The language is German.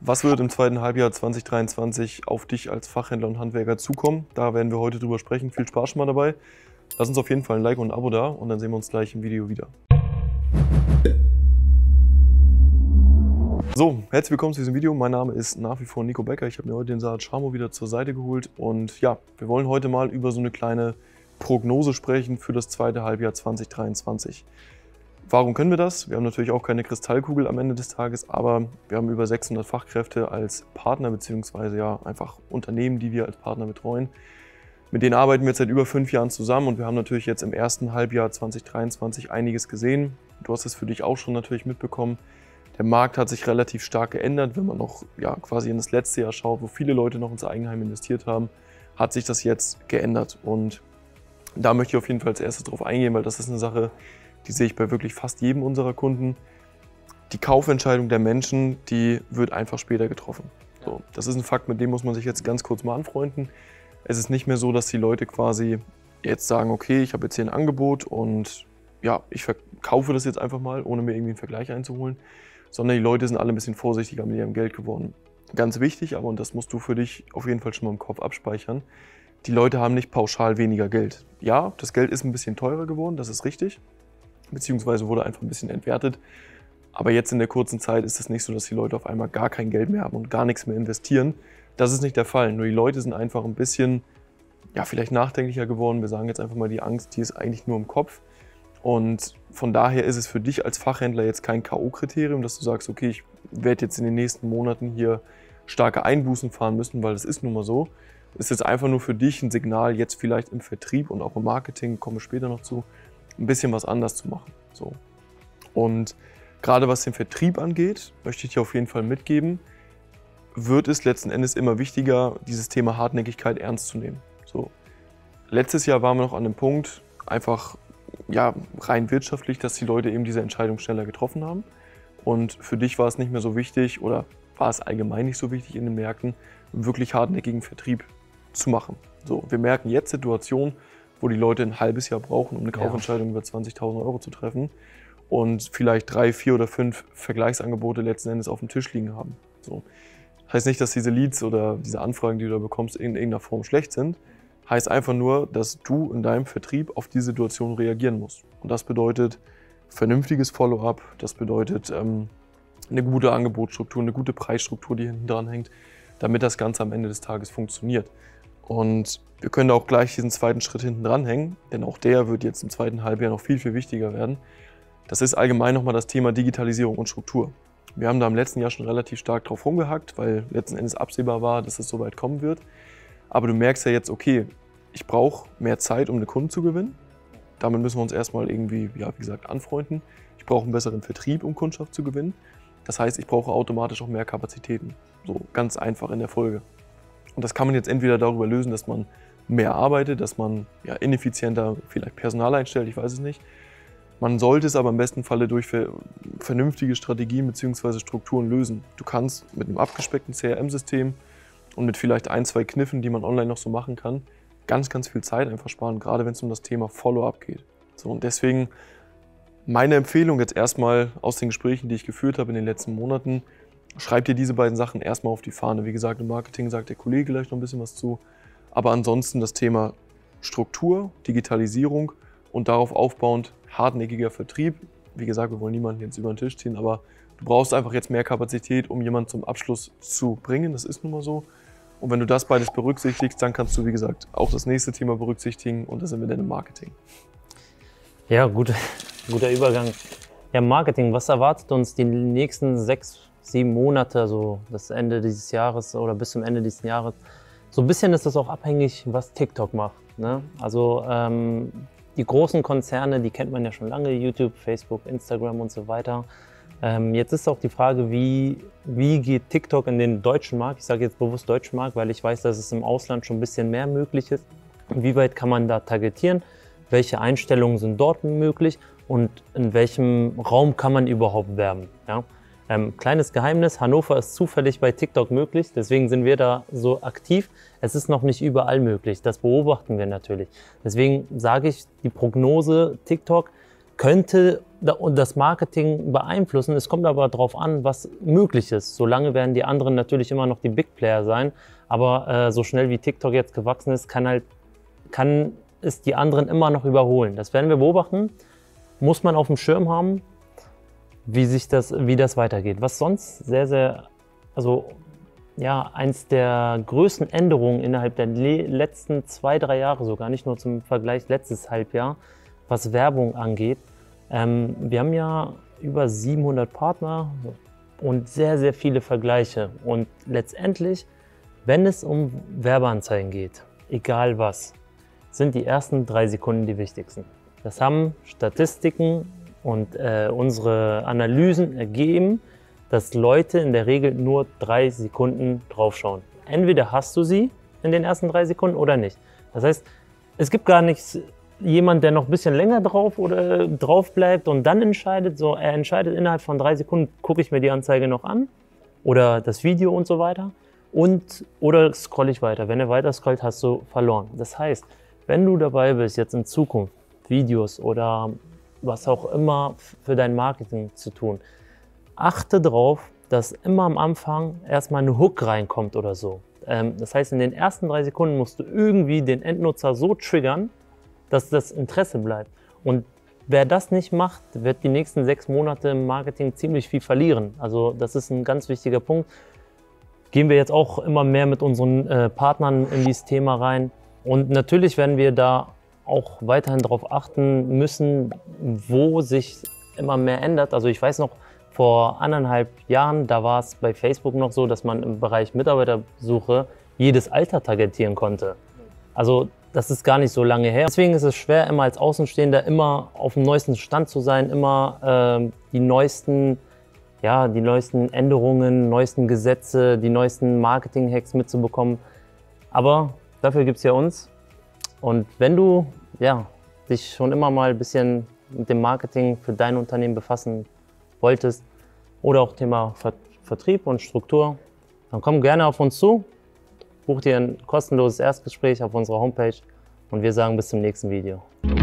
Was wird im zweiten Halbjahr 2023 auf dich als Fachhändler und Handwerker zukommen? Da werden wir heute drüber sprechen. Viel Spaß schon mal dabei. Lass uns auf jeden Fall ein Like und ein Abo da und dann sehen wir uns gleich im Video wieder. So, herzlich willkommen zu diesem Video. Mein Name ist nach wie vor Nico Becker. Ich habe mir heute den Saad Schamo wieder zur Seite geholt. Und ja, wir wollen heute mal über so eine kleine Prognose sprechen für das zweite Halbjahr 2023. Warum können wir das? Wir haben natürlich auch keine Kristallkugel am Ende des Tages, aber wir haben über 600 Fachkräfte als Partner bzw. ja einfach Unternehmen, die wir als Partner betreuen. Mit denen arbeiten wir jetzt seit über 5 Jahren zusammen und wir haben natürlich jetzt im ersten Halbjahr 2023 einiges gesehen. Du hast es für dich auch schon natürlich mitbekommen. Der Markt hat sich relativ stark geändert. Wenn man noch quasi in das letzte Jahr schaut, wo viele Leute noch ins Eigenheim investiert haben, hat sich das jetzt geändert. Und da möchte ich auf jeden Fall als erstes drauf eingehen, weil das ist eine Sache, die sehe ich bei wirklich fast jedem unserer Kunden. Die Kaufentscheidung der Menschen, die wird einfach später getroffen. So, das ist ein Fakt, mit dem muss man sich jetzt ganz kurz mal anfreunden. Es ist nicht mehr so, dass die Leute quasi jetzt sagen, okay, ich habe jetzt hier ein Angebot und ja, ich verkaufe das jetzt einfach mal, ohne mir irgendwie einen Vergleich einzuholen. Sondern die Leute sind alle ein bisschen vorsichtiger mit ihrem Geld geworden. Ganz wichtig, aber und das musst du für dich auf jeden Fall schon mal im Kopf abspeichern, die Leute haben nicht pauschal weniger Geld. Ja, das Geld ist ein bisschen teurer geworden, das ist richtig, beziehungsweise wurde einfach ein bisschen entwertet. Aber jetzt in der kurzen Zeit ist es nicht so, dass die Leute auf einmal gar kein Geld mehr haben und gar nichts mehr investieren. Das ist nicht der Fall, nur die Leute sind einfach ein bisschen, ja, vielleicht nachdenklicher geworden. Wir sagen jetzt einfach mal, die Angst, die ist eigentlich nur im Kopf. Und von daher ist es für dich als Fachhändler jetzt kein K.O.-Kriterium, dass du sagst, okay, ich werde jetzt in den nächsten Monaten hier starke Einbußen fahren müssen, weil das ist nun mal so. Es ist jetzt einfach nur für dich ein Signal, jetzt vielleicht im Vertrieb und auch im Marketing, komme ich später noch zu, ein bisschen was anders zu machen. So. Und gerade was den Vertrieb angeht, möchte ich dir auf jeden Fall mitgeben, wird es letzten Endes immer wichtiger, dieses Thema Hartnäckigkeit ernst zu nehmen. So. Letztes Jahr waren wir noch an dem Punkt, einfach rein wirtschaftlich, dass die Leute eben diese Entscheidung schneller getroffen haben. Und für dich war es nicht mehr so wichtig oder war es allgemein nicht so wichtig in den Märkten, wirklich hartnäckigen Vertrieb zu machen. So, wir merken jetzt Situationen, wo die Leute ein halbes Jahr brauchen, um eine Kaufentscheidung über 20.000 Euro zu treffen und vielleicht 3, 4 oder 5 Vergleichsangebote letzten Endes auf dem Tisch liegen haben. So. Heißt nicht, dass diese Leads oder diese Anfragen, die du da bekommst, in irgendeiner Form schlecht sind. Heißt einfach nur, dass du in deinem Vertrieb auf die Situation reagieren musst. Und das bedeutet vernünftiges Follow-up, das bedeutet eine gute Angebotsstruktur, eine gute Preisstruktur, die hinten dran hängt, damit das Ganze am Ende des Tages funktioniert. Und wir können auch gleich diesen zweiten Schritt hinten dran hängen, denn auch der wird jetzt im zweiten Halbjahr noch viel, viel wichtiger werden. Das ist allgemein nochmal das Thema Digitalisierung und Struktur. Wir haben da im letzten Jahr schon relativ stark drauf rumgehackt, weil letzten Endes absehbar war, dass es so weit kommen wird. Aber du merkst ja jetzt, okay, ich brauche mehr Zeit, um einen Kunden zu gewinnen. Damit müssen wir uns erstmal irgendwie, wie gesagt, anfreunden. Ich brauche einen besseren Vertrieb, um Kundschaft zu gewinnen. Das heißt, ich brauche automatisch auch mehr Kapazitäten. So ganz einfach in der Folge. Und das kann man jetzt entweder darüber lösen, dass man mehr arbeitet, dass man ineffizienter vielleicht Personal einstellt, ich weiß es nicht. Man sollte es aber im besten Falle durch vernünftige Strategien bzw. Strukturen lösen. Du kannst mit einem abgespeckten CRM-System und mit vielleicht 1, 2 Kniffen, die man online noch so machen kann, ganz, ganz viel Zeit einfach sparen, gerade wenn es um das Thema Follow-up geht. So, und deswegen meine Empfehlung jetzt erstmal aus den Gesprächen, die ich geführt habe in den letzten Monaten, schreib dir diese beiden Sachen erstmal auf die Fahne. Wie gesagt, im Marketing sagt der Kollege gleich noch ein bisschen was zu, aber ansonsten das Thema Struktur, Digitalisierung und darauf aufbauend hartnäckiger Vertrieb. Wie gesagt, wir wollen niemanden jetzt über den Tisch ziehen, aber du brauchst einfach jetzt mehr Kapazität, um jemanden zum Abschluss zu bringen. Das ist nun mal so. Und wenn du das beides berücksichtigst, dann kannst du, wie gesagt, auch das nächste Thema berücksichtigen und das sind wir dann im Marketing. Ja, guter Übergang. Ja, Marketing, was erwartet uns die nächsten 6, 7 Monate, also das Ende dieses Jahres oder bis zum Ende dieses Jahres? So ein bisschen ist das auch abhängig, was TikTok macht, ne? Also die großen Konzerne, die kennt man ja schon lange, YouTube, Facebook, Instagram und so weiter. Jetzt ist auch die Frage, wie geht TikTok in den deutschen Markt? Ich sage jetzt bewusst deutschen Markt, weil ich weiß, dass es im Ausland schon ein bisschen mehr möglich ist. Wie weit kann man da targetieren? Welche Einstellungen sind dort möglich? Und in welchem Raum kann man überhaupt werben? Ja? Kleines Geheimnis, Hannover ist zufällig bei TikTok möglich, deswegen sind wir da so aktiv. Es ist noch nicht überall möglich, das beobachten wir natürlich. Deswegen sage ich, die Prognose TikTok könnte und das Marketing beeinflussen. Es kommt aber darauf an, was möglich ist. Solange werden die anderen natürlich immer noch die Big Player sein, aber so schnell wie TikTok jetzt gewachsen ist, kann es die anderen immer noch überholen. Das werden wir beobachten, muss man auf dem Schirm haben, wie das weitergeht. Was sonst eins der größten Änderungen innerhalb der letzten 2-3 Jahre sogar, nicht nur zum Vergleich letztes Halbjahr, was Werbung angeht. Wir haben ja über 700 Partner und sehr, sehr viele Vergleiche. Und letztendlich, wenn es um Werbeanzeigen geht, egal was, sind die ersten 3 Sekunden die wichtigsten. Das haben Statistiken und unsere Analysen ergeben, dass Leute in der Regel nur 3 Sekunden draufschauen. Entweder hast du sie in den ersten 3 Sekunden oder nicht. Das heißt, es gibt gar nichts, jemand, der noch ein bisschen länger drauf bleibt und dann entscheidet, so er entscheidet innerhalb von 3 Sekunden, gucke ich mir die Anzeige noch an oder das Video und so weiter oder scrolle ich weiter. Wenn er weiter scrollt, hast du verloren. Das heißt, wenn du dabei bist, jetzt in Zukunft Videos oder was auch immer für dein Marketing zu tun, achte darauf, dass immer am Anfang erstmal eine Hook reinkommt oder so. Das heißt, in den ersten 3 Sekunden musst du irgendwie den Endnutzer so triggern, dass das Interesse bleibt. Und wer das nicht macht, wird die nächsten 6 Monate im Marketing ziemlich viel verlieren. Also das ist ein ganz wichtiger Punkt. Gehen wir jetzt auch immer mehr mit unseren Partnern in dieses Thema rein. Und natürlich werden wir da auch weiterhin darauf achten müssen, wo sich immer mehr ändert. Also ich weiß noch, vor 1,5 Jahren, da war es bei Facebook noch so, dass man im Bereich Mitarbeitersuche jedes Alter targetieren konnte. Also das ist gar nicht so lange her. Deswegen ist es schwer, immer als Außenstehender immer auf dem neuesten Stand zu sein, immer die neuesten Änderungen, neuesten Gesetze, die neuesten Marketing-Hacks mitzubekommen. Aber dafür gibt es ja uns. Und wenn du dich schon immer mal ein bisschen mit dem Marketing für dein Unternehmen befassen wolltest oder auch Thema Vertrieb und Struktur, dann komm gerne auf uns zu, buch dir ein kostenloses Erstgespräch auf unserer Homepage und wir sagen bis zum nächsten Video.